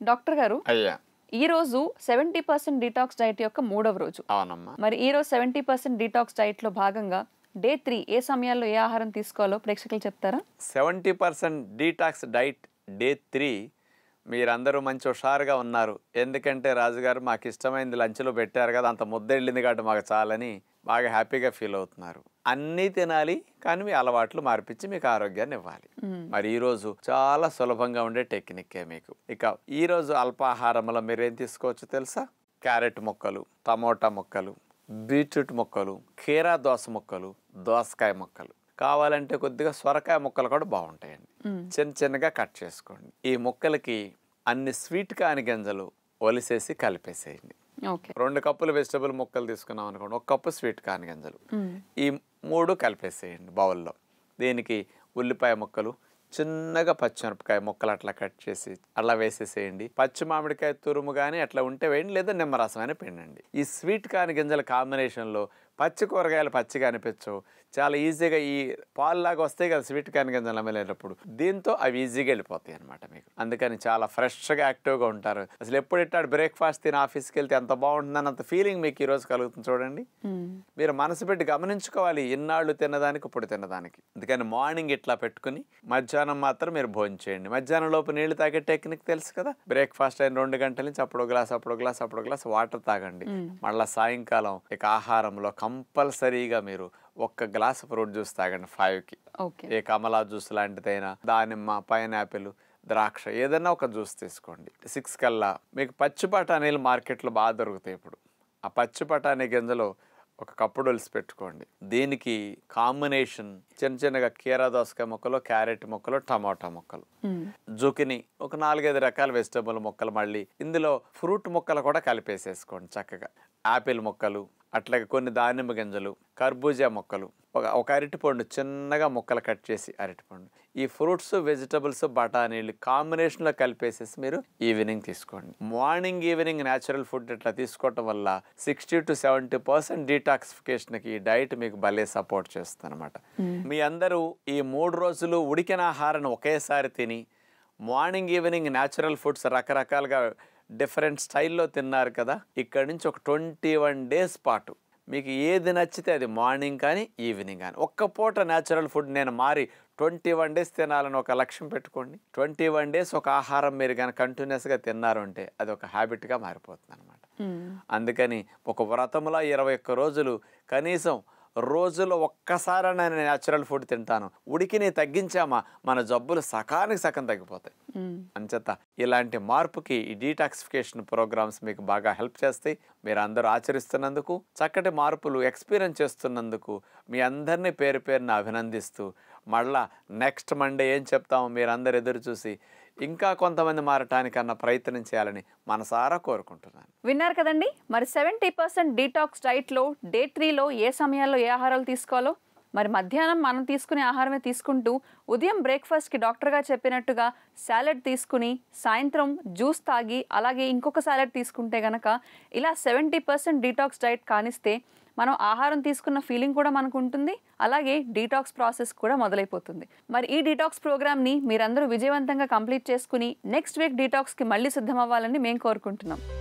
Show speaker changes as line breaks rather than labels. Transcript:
Doctor గారు
అయ్యా
ఈ రోజు 70% డీటాక్స్ డైట్ యొక్క మూడవ రోజు.
అవునమ్మా.
మరి ఈ రోజు 70% డీటాక్స్ డైట్ లో భాగంగా డే 3 ఏ సమయాల్లో ఏ ఆహారం తీసుకోవాలో ప్రేక్షకులు చెప్తారా?
70% డీటాక్స్ డైట్ డే 3 మీరందరూ మంచి హుషారుగా ఉన్నారు. ఎందుకంటే రాజుగారు మాకు ఇష్టమైంది లంచ్లో పెట్టారు కదా, అంత ముద్ద వెళ్ళింది కాబట్టి మాకు చాలని బాగా హ్యాపీగా ఫీల్ అవుతున్నారు. అన్నీ తినాలి కానీ మీ అలవాట్లు మార్పించి మీకు ఆరోగ్యాన్ని ఇవ్వాలి. మరి ఈరోజు చాలా సులభంగా ఉండే టెక్నిక్కే మీకు. ఇక ఈరోజు అల్పాహారంలో మీరేం తీసుకోవచ్చు తెలుసా? క్యారెట్ ముక్కలు, టమోటా ముక్కలు, బీట్రూట్ ముక్కలు, కీరా దోస ముక్కలు, దోసకాయ ముక్కలు, కావాలంటే కొద్దిగా సొరకాయ ముక్కలు కూడా బాగుంటాయండి. చిన్న చిన్నగా కట్ చేసుకోండి. ఈ ముక్కలకి అన్ని స్వీట్ కాని గింజలు ఒలిసేసి కలిపేసేయండి. 2 కప్పులు వెజిటబుల్ ముక్కలు తీసుకున్నాం అనుకోండి, 1 కప్పు స్వీట్ కాని గింజలు, ఈ 3 కలిపేసేయండి బౌల్లో. దీనికి ఉల్లిపాయ ముక్కలు, చిన్నగా పచ్చిమిరపకాయ ముక్కలు అట్లా కట్ చేసి అట్లా వేసేసేయండి. పచ్చి మామిడికాయ తురుము కానీ అట్లా ఉంటే వేయండి, లేదా నిమ్మరసం అయినా పిండండి. ఈ స్వీట్ కాని గింజల కాంబినేషన్లో పచ్చి కూరగాయలు పచ్చిగా అనిపించవు, చాలా ఈజీగా ఈ పాలులాగా వస్తాయి కదా స్వీట్ కాని గింజలు అమ్మలేటప్పుడు, దీంతో అవి ఈజీగా వెళ్ళిపోతాయి అనమాట మీకు. అందుకని చాలా ఫ్రెష్గా యాక్టివ్గా ఉంటారు. అసలు ఎప్పుడు ఇట్టాడు బ్రేక్ఫాస్ట్ తిని ఆఫీస్కి వెళ్తే ఎంత బాగుంటుందని అంత ఫీలింగ్ మీకు ఈరోజు కలుగుతుంది. చూడండి, మీరు మనసు పెట్టి గమనించుకోవాలి ఇన్నాళ్ళు తిన్నదానికి ఇప్పుడు తిన్నదానికి. అందుకని మార్నింగ్ ఇట్లా పెట్టుకుని మధ్యాహ్నం మాత్రం మీరు భోజనం చేయండి. మధ్యాహ్నం లోపు నీళ్లు తాగే టెక్నిక్ తెలుసు కదా. బ్రేక్ఫాస్ట్ అయిన 2 గంటల నుంచి అప్పుడు గ్లాస్ వాటర్ తాగండి. మళ్ళీ సాయంకాలం ఇక ఆహారంలో కంపల్సరీగా మీరు 1 గ్లాస్ ఫ్రూట్ జ్యూస్ తాగండి 5కి. ఏ కమలా జ్యూస్ లాంటిదైనా, దానిమ్మ, పైనాపిల్, ద్రాక్ష ఏదైనా ఒక జ్యూస్ తీసుకోండి. 6 కల్లా మీకు పచ్చి బఠానీలు మార్కెట్లో బాగా దొరుకుతాయి. ఇప్పుడు ఆ పచ్చి బఠానీ గింజలో 1 కప్పు ఒలిసి పెట్టుకోండి. దీనికి కాంబినేషన్ చిన్నగా కీరా దోసకాయ ముక్కలు, క్యారెట్ ముక్కలు, టమాటా ముక్కలు, జుకిని, ఒక 4-5 రకాల వెజిటబుల్ ముక్కలు, మళ్ళీ ఇందులో ఫ్రూట్ ముక్కలు కూడా కలిపేసేసుకోండి చక్కగా. యాపిల్ ముక్కలు, అట్లాగే కొన్ని దానిమ్మ గింజలు, కర్బూజా ముక్కలు, ఒక అరటిపండు చిన్నగా ముక్కలు కట్ చేసి అరటిపండు, ఈ ఫ్రూట్స్, వెజిటబుల్స్, బఠానీలు కాంబినేషన్లో కలిపేసేసి మీరు ఈవినింగ్ తీసుకోండి. మార్నింగ్ ఈవినింగ్ న్యాచురల్ ఫుడ్ ఇట్లా తీసుకోవటం వల్ల 60 to 70% డీటాక్సిఫికేషన్కి ఈ డైట్ మీకు భలే సపోర్ట్ చేస్తుంది అనమాట. మీ అందరూ ఈ 3 రోజులు ఉడికిన ఆహారాన్ని ఒకేసారి తిని మార్నింగ్ ఈవినింగ్ న్యాచురల్ ఫుడ్స్ రకరకాలుగా డిఫరెంట్ స్టైల్లో తిన్నారు కదా. ఇక్కడ నుంచి ఒక 21 డేస్ పాటు మీకు ఏది నచ్చితే అది మార్నింగ్ కానీ ఈవినింగ్ కానీ ఒక్క పూట న్యాచురల్ ఫుడ్ నేను మారి 21 డేస్ తినాలని ఒక లక్ష్యం పెట్టుకోండి. 21 డేస్ ఒక ఆహారం మీరు కానీ కంటిన్యూస్గా తిన్నారు అంటే అది ఒక హ్యాబిట్గా మారిపోతుంది అనమాట. అందుకని ఒక వ్రతంలో 21 రోజులు కనీసం రోజులో ఒక్కసారి నేను న్యాచురల్ ఫుడ్ తింటాను, ఉడికిని తగ్గించామా మన జబ్బులు సకానికి సగం తగ్గిపోతాయి. అంచేత ఇలాంటి మార్పుకి ఈ డీటాక్సిఫికేషన్ ప్రోగ్రామ్స్ మీకు బాగా హెల్ప్ చేస్తాయి. మీరు అందరూ ఆచరిస్తున్నందుకు, చక్కటి మార్పులు ఎక్స్పీరియన్స్ చేస్తున్నందుకు మీ అందరినీ పేరు పేరున అభినందిస్తూ, మళ్ళా నెక్స్ట్ మండే ఏం చెప్తామో మీరందరూ ఎదురు చూసి ఇంకా కొంతమంది మారటానికన్నా ప్రయత్నం చేయాలని మనసారా కోరుకుంటున్నాను.
విన్నారు కదండి, మరి 70% డీటాక్స్ డైట్లో డే 3లో ఏ సమయాల్లో ఏ ఆహారాలు తీసుకోవాలో, మరి మధ్యాహ్నం మనం తీసుకునే ఆహారమే తీసుకుంటూ ఉదయం బ్రేక్ఫాస్ట్కి డాక్టర్ గారు చెప్పినట్టుగా సాలెడ్ తీసుకుని సాయంత్రం జ్యూస్ తాగి అలాగే ఇంకొక సాలెడ్ తీసుకుంటే గనక ఇలా 70% డీటాక్స్ డైట్ కానిస్తే మనం ఆహారం తీసుకున్న ఫీలింగ్ కూడా మనకు ఉంటుంది, అలాగే డీటాక్స్ ప్రాసెస్ కూడా మొదలైపోతుంది. మరి ఈ డీటాక్స్ ప్రోగ్రామ్ని మీరందరూ విజయవంతంగా కంప్లీట్ చేసుకుని నెక్స్ట్ వీక్ డీటాక్స్కి మళ్ళీ సిద్ధం అవ్వాలని మేము కోరుకుంటున్నాం.